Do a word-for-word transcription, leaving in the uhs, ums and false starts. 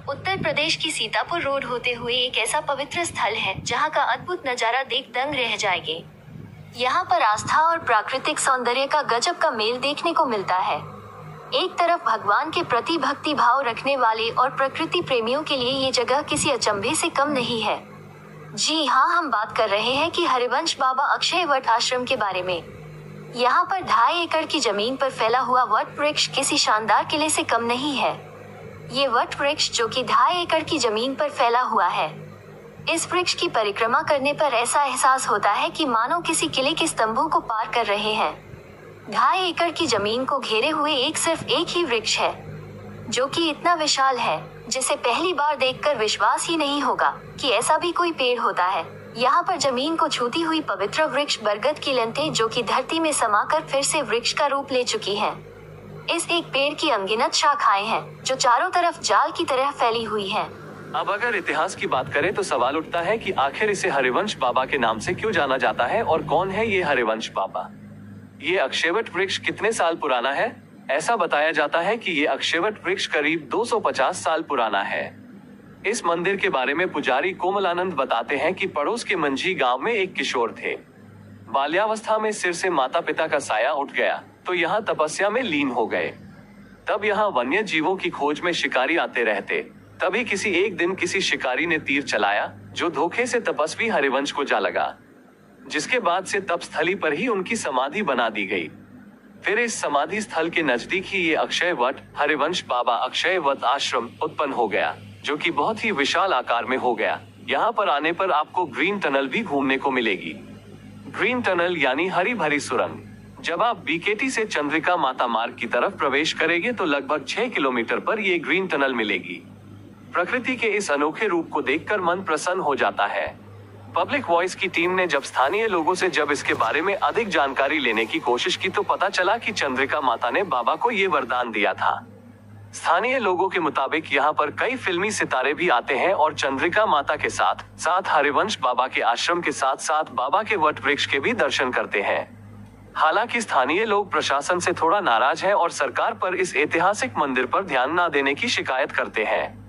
उत्तर प्रदेश की सीतापुर रोड होते हुए एक ऐसा पवित्र स्थल है जहां का अद्भुत नजारा देख दंग रह जाएंगे। यहां पर आस्था और प्राकृतिक सौंदर्य का गजब का मेल देखने को मिलता है। एक तरफ भगवान के प्रति भक्ति भाव रखने वाले और प्रकृति प्रेमियों के लिए ये जगह किसी अचंभे से कम नहीं है। जी हाँ, हम बात कर रहे हैं कि हरिवंश बाबा अक्षय वट आश्रम के बारे में। यहाँ पर ढाई एकड़ की जमीन पर फैला हुआ वट वृक्ष किसी शानदार किले से कम नहीं है। ये वट वृक्ष जो कि ढाई एकड़ की जमीन पर फैला हुआ है, इस वृक्ष की परिक्रमा करने पर ऐसा एहसास होता है कि मानो किसी किले के स्तंभों को पार कर रहे हैं। ढाई एकड़ की जमीन को घेरे हुए एक सिर्फ एक ही वृक्ष है जो कि इतना विशाल है जिसे पहली बार देखकर विश्वास ही नहीं होगा कि ऐसा भी कोई पेड़ होता है। यहाँ पर जमीन को छूती हुई पवित्र वृक्ष बरगद की लंतें जो कि धरती में समाकर फिर से वृक्ष का रूप ले चुकी हैं। इस एक पेड़ की अनगिनत शाखाएं हैं जो चारों तरफ जाल की तरह फैली हुई हैं। अब अगर इतिहास की बात करें तो सवाल उठता है कि आखिर इसे हरिवंश बाबा के नाम से क्यों जाना जाता है और कौन है ये हरिवंश बाबा। ये अक्षयवट वृक्ष कितने साल पुराना है? ऐसा बताया जाता है कि ये अक्षयवट वृक्ष करीब दो सौ पचास साल पुराना है। इस मंदिर के बारे में पुजारी कोमलानंद बताते हैं कि पड़ोस के मंझी गांव में एक किशोर थे। बाल्यावस्था में सिर से माता पिता का साया उठ गया तो यहाँ तपस्या में लीन हो गए। तब यहाँ वन्य जीवों की खोज में शिकारी आते रहते। तभी किसी एक दिन किसी शिकारी ने तीर चलाया जो धोखे से तपस्वी हरिवंश को जा लगा, जिसके बाद से तपस्थली पर ही उनकी समाधि बना दी गई। फिर इस समाधि स्थल के नजदीक ही ये अक्षय वट हरिवंश बाबा अक्षय वट आश्रम उत्पन्न हो गया, जो कि बहुत ही विशाल आकार में हो गया। यहाँ पर आने पर आपको ग्रीन टनल भी घूमने को मिलेगी। ग्रीन टनल यानी हरी भरी सुरंग। जब आप बीकेटी से चंद्रिका माता मार्ग की तरफ प्रवेश करेंगे तो लगभग छह किलोमीटर पर ये ग्रीन टनल मिलेगी। प्रकृति के इस अनोखे रूप को देखकर मन प्रसन्न हो जाता है। पब्लिक वॉइस की टीम ने जब स्थानीय लोगों से जब इसके बारे में अधिक जानकारी लेने की कोशिश की तो पता चला कि चंद्रिका माता ने बाबा को ये वरदान दिया था। स्थानीय लोगों के मुताबिक यहाँ पर कई फिल्मी सितारे भी आते हैं और चंद्रिका माता के साथ साथ हरिवंश बाबा के आश्रम के साथ साथ बाबा के वट वृक्ष के भी दर्शन करते हैं। हालांकि स्थानीय लोग प्रशासन से थोड़ा नाराज हैं और सरकार पर इस ऐतिहासिक मंदिर पर ध्यान न देने की शिकायत करते हैं।